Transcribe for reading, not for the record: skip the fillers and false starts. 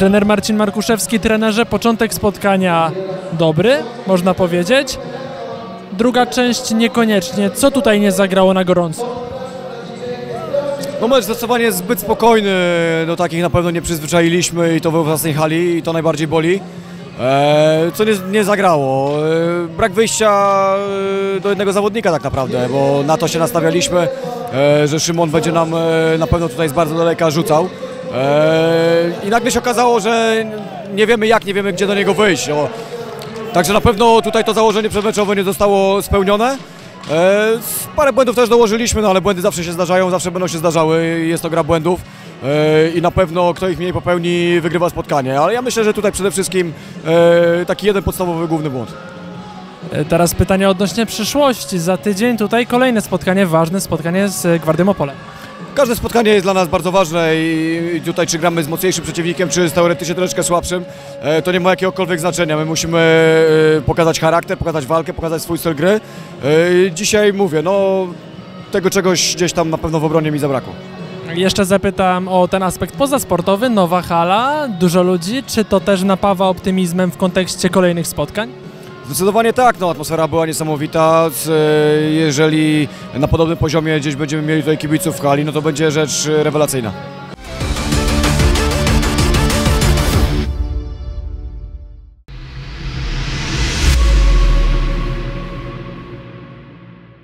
Trener Marcin Markuszewski. Trenerze, początek spotkania dobry, można powiedzieć. Druga część niekoniecznie. Co tutaj nie zagrało na gorąco? No mecz zdecydowanie jest zbyt spokojny, do takich na pewno nie przyzwyczailiśmy i to we własnej hali i to najbardziej boli. Co nie zagrało. Brak wyjścia do jednego zawodnika tak naprawdę, bo na to się nastawialiśmy, że Szymon będzie nam na pewno tutaj z bardzo daleka rzucał. I nagle się okazało, że nie wiemy jak, nie wiemy gdzie do niego wyjść. Także na pewno tutaj to założenie przedmeczowe nie zostało spełnione. Parę błędów też dołożyliśmy, no ale błędy zawsze się zdarzają, zawsze będą się zdarzały, jest to gra błędów i na pewno kto ich mniej popełni, wygrywa spotkanie, ale ja myślę, że tutaj przede wszystkim taki jeden podstawowy, główny błąd. Teraz pytanie odnośnie przyszłości. Za tydzień tutaj kolejne spotkanie, ważne spotkanie z Gwardią Opole. Każde spotkanie jest dla nas bardzo ważne i tutaj czy gramy z mocniejszym przeciwnikiem, czy z teoretycznie troszeczkę słabszym, to nie ma jakiegokolwiek znaczenia. My musimy pokazać charakter, pokazać walkę, pokazać swój styl gry. Dzisiaj mówię, no tego czegoś gdzieś tam na pewno w obronie mi zabrakło. Jeszcze zapytam o ten aspekt pozasportowy, nowa hala, dużo ludzi. Czy to też napawa optymizmem w kontekście kolejnych spotkań? Zdecydowanie tak, no atmosfera była niesamowita, jeżeli na podobnym poziomie gdzieś będziemy mieli tutaj kibiców w hali, no to będzie rzecz rewelacyjna.